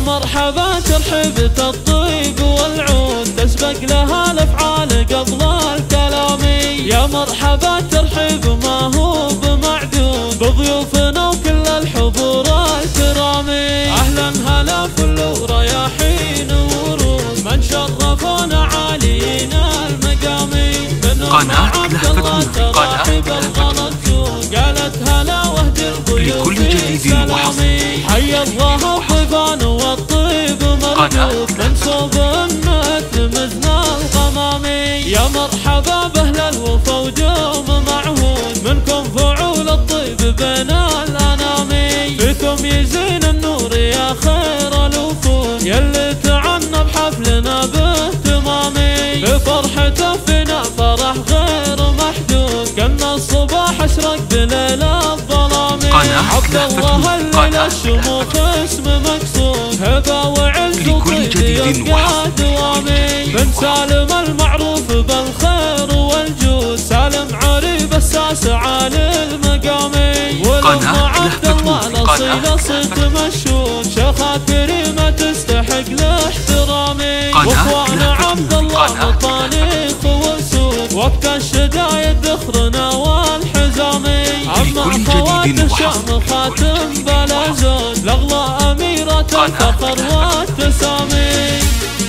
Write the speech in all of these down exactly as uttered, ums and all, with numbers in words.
مرحبا ترحيبة الطيب والعود تسبق لها الافعال قبل الكلام. يا مرحبا ترحيب ما هو بمعدود بضيوفنا وكل الحضور الكرامي. اهلا هلا فل ورياحين ورود من شرفونا عالينا المقامي. قناة لهفة تراحب الغلط قالت هلا واهدي الضيوف لكل جديد وحصد. حيا الله الضيفان والطيب مردود منصوب النت مزنا الغمامي. يا مرحبا باهل الوفا ودوم معهود منكم فعول الطيب بين الانامي. فيكم يزين النور يا خير الوفود يلي تعنى بحفلنا باهتمامي. بفرحته فينا فرح غير محدود كأن الصباح اشرق بليل الظلامي. عبد الله الليلة الشموخ اسم مقصود هبة وعز وطيب يبقى دوامي. بن سالم المعروف بالخير والجود سالم عريب الساس عالي المقامي. ولما عبد الله الاصيل صيت مشهود شيخة كريمة تستحق الاحترامي. واخوانا عبد الله مطانيخ وسود وقت الشدايد ذخرنا والحزامي. اما خوات الشام خاتم بلا زود لاغلى اميرة الفخر والتسامي.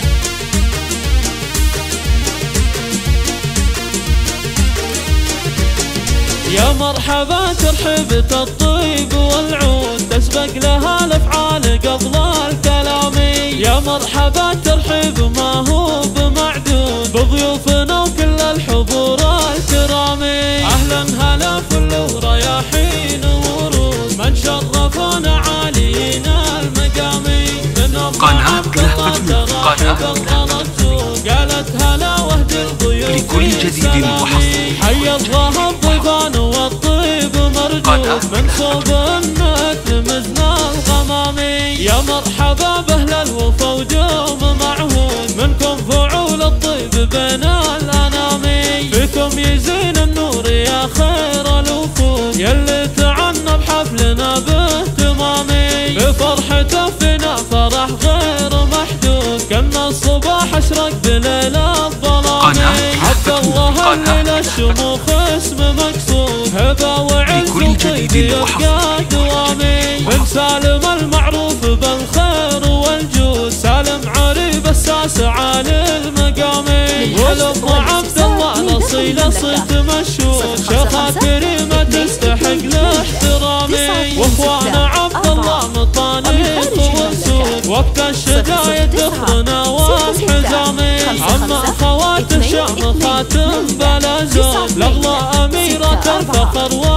يا مرحبا ترحيبة الطيب والعود تسبق لها الافعال قبل الكلام. يا مرحبا ترحيب ما هو بمعدود بضيوفنا وكل الحضور الكرامي. اهلا هلا فل ورياحين ورود من شرفونا عالينا المقامي. من ام عبد الله تراحب الغلط قالت هلا واهدي الضيوف لكل جديد وحصد. حيا الله الضيفان والطيب مردود منصوب النت مزنا الغمامي. يا مرحبا باهل الوفا ودوم معهود منكم فعول الطيب بين الانامي. فيكم يزين النور يا خير الوفود يلي تعنى بحفلنا باهتمامي. بفرحته فينا فرح غير محدود كأن الصباح اشرق بليل الظلامي. عبد الله الليلة الشموخ اسم مقصود هبة وعز وطيب يبقى دوامي. بن سالم المعروف بالخير والجود سالم عريب الساس عالي المقامي. ولما عبد الله الاصيل صيت مشهود شيخة كريمة تستحق الاحترامي. واخوانا عبد الله مطانيخ وسود وقت الشدايد ذخرنا والحزامي. اما خوات الشام خاتم بلا زود لاغلى اميرة الفخر